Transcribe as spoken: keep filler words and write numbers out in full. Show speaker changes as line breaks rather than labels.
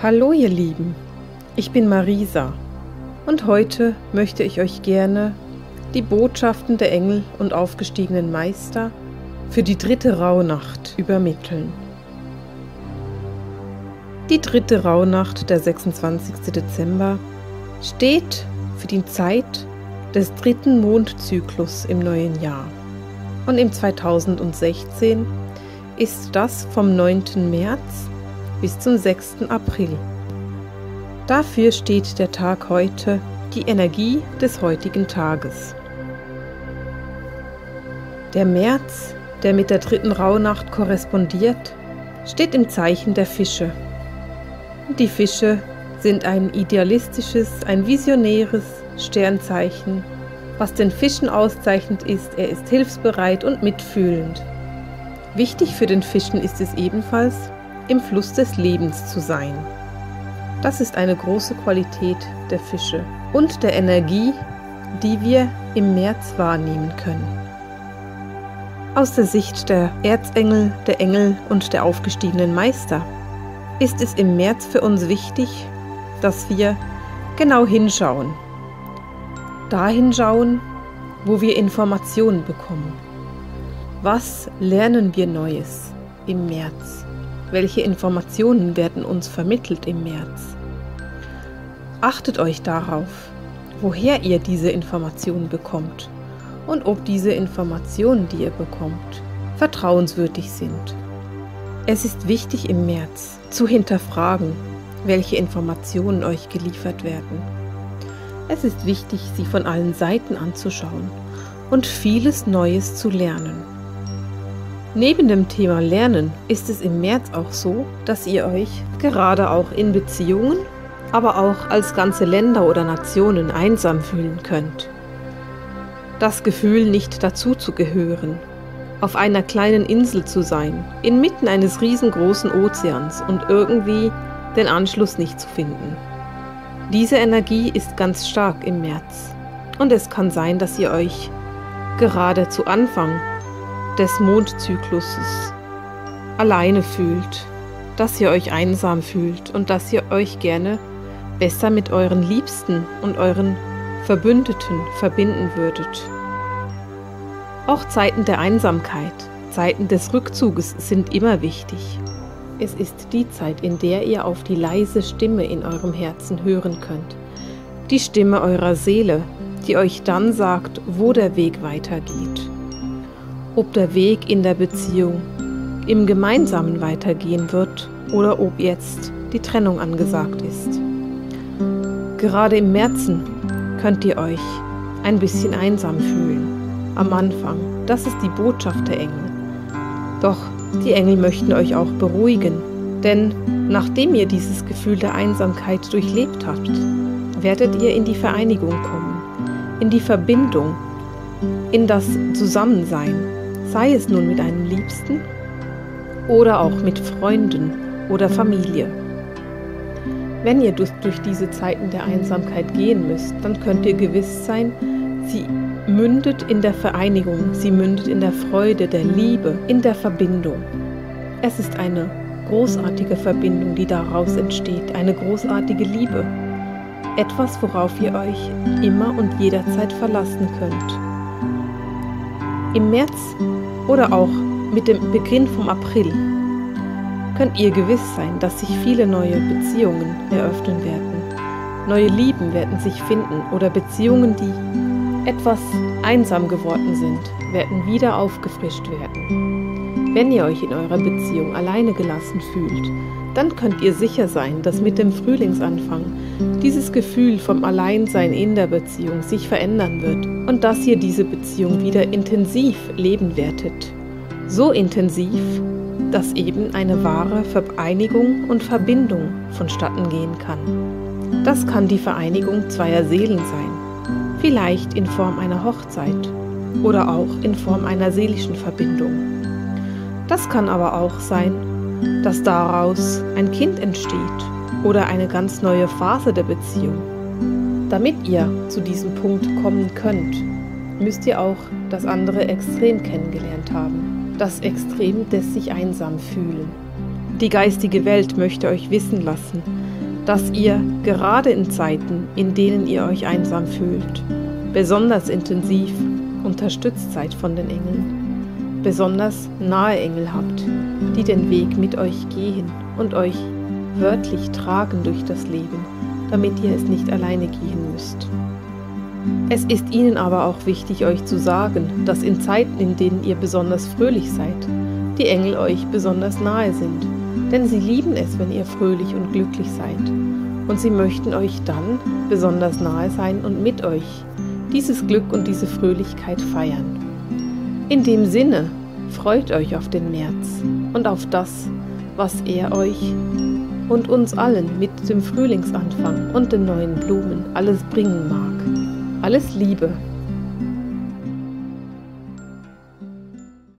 Hallo ihr Lieben, ich bin Marisa und heute möchte ich euch gerne die Botschaften der Engel und aufgestiegenen Meister für die dritte Rauhnacht übermitteln. Die dritte Rauhnacht, der sechsundzwanzigste Dezember, steht für die Zeit des dritten Mondzyklus im neuen Jahr. Und im zweitausendsechzehn ist das vom neunten März bis zum sechsten April. Dafür steht der Tag heute, die Energie des heutigen Tages. Der März, der mit der dritten Rauhnacht korrespondiert, steht im Zeichen der Fische. Die Fische sind ein idealistisches, ein visionäres Sternzeichen. Was den Fischen auszeichnet ist, er ist hilfsbereit und mitfühlend. Wichtig für den Fischen ist es ebenfalls, im Fluss des Lebens zu sein. Das ist eine große Qualität der Fische und der Energie, die wir im März wahrnehmen können. Aus der Sicht der Erzengel, der Engel und der aufgestiegenen Meister ist es im März für uns wichtig, dass wir genau hinschauen. Dahin schauen, wo wir Informationen bekommen. Was lernen wir Neues im März? Welche Informationen werden uns vermittelt im März? Achtet euch darauf, woher ihr diese Informationen bekommt und ob diese Informationen, die ihr bekommt, vertrauenswürdig sind. Es ist wichtig im März zu hinterfragen, welche Informationen euch geliefert werden. Es ist wichtig, sie von allen Seiten anzuschauen und vieles Neues zu lernen. Neben dem Thema Lernen ist es im März auch so, dass ihr euch gerade auch in Beziehungen, aber auch als ganze Länder oder Nationen einsam fühlen könnt. Das Gefühl, nicht dazu zu gehören, auf einer kleinen Insel zu sein, inmitten eines riesengroßen Ozeans und irgendwie den Anschluss nicht zu finden. Diese Energie ist ganz stark im März und es kann sein, dass ihr euch gerade zu Anfang des Mondzykluses alleine fühlt, dass ihr euch einsam fühlt und dass ihr euch gerne besser mit euren Liebsten und euren Verbündeten verbinden würdet. Auch Zeiten der Einsamkeit, Zeiten des Rückzuges sind immer wichtig. Es ist die Zeit, in der ihr auf die leise Stimme in eurem Herzen hören könnt. Die Stimme eurer Seele, die euch dann sagt, wo der Weg weitergeht. Ob der Weg in der Beziehung im Gemeinsamen weitergehen wird oder ob jetzt die Trennung angesagt ist. Gerade im Märzen könnt ihr euch ein bisschen einsam fühlen. Am Anfang, das ist die Botschaft der Engel. Doch die Engel möchten euch auch beruhigen, denn nachdem ihr dieses Gefühl der Einsamkeit durchlebt habt, werdet ihr in die Vereinigung kommen, in die Verbindung, in das Zusammensein, sei es nun mit einem Liebsten oder auch mit Freunden oder Familie. Wenn ihr durch, durch diese Zeiten der Einsamkeit gehen müsst, dann könnt ihr gewiss sein, sie mündet in der Vereinigung, sie mündet in der Freude, der Liebe, in der Verbindung. Es ist eine großartige Verbindung, die daraus entsteht, eine großartige Liebe. Etwas, worauf ihr euch immer und jederzeit verlassen könnt. Im März oder auch mit dem Beginn vom April könnt ihr gewiss sein, dass sich viele neue Beziehungen eröffnen werden. Neue Lieben werden sich finden oder Beziehungen, die etwas einsam geworden sind, werden wieder aufgefrischt werden. Wenn ihr euch in eurer Beziehung alleine gelassen fühlt, dann könnt ihr sicher sein, dass mit dem Frühlingsanfang dieses Gefühl vom Alleinsein in der Beziehung sich verändern wird und dass ihr diese Beziehung wieder intensiv leben werdet. So intensiv, dass eben eine wahre Vereinigung und Verbindung vonstatten gehen kann. Das kann die Vereinigung zweier Seelen sein, vielleicht in Form einer Hochzeit oder auch in Form einer seelischen Verbindung. Das kann aber auch sein, dass daraus ein Kind entsteht oder eine ganz neue Phase der Beziehung. Damit ihr zu diesem Punkt kommen könnt, müsst ihr auch das andere Extrem kennengelernt haben. Das Extrem des sich einsam fühlen. Die geistige Welt möchte euch wissen lassen, dass ihr gerade in Zeiten, in denen ihr euch einsam fühlt, besonders intensiv unterstützt seid von den Engeln, besonders nahe Engel habt, die den Weg mit euch gehen und euch wörtlich tragen durch das Leben, damit ihr es nicht alleine gehen müsst. Es ist ihnen aber auch wichtig, euch zu sagen, dass in Zeiten, in denen ihr besonders fröhlich seid, die Engel euch besonders nahe sind, denn sie lieben es, wenn ihr fröhlich und glücklich seid, und sie möchten euch dann besonders nahe sein und mit euch dieses Glück und diese Fröhlichkeit feiern. In dem Sinne, freut euch auf den März und auf das, was er euch und uns allen mit dem Frühlingsanfang und den neuen Blumen alles bringen mag. Alles Liebe!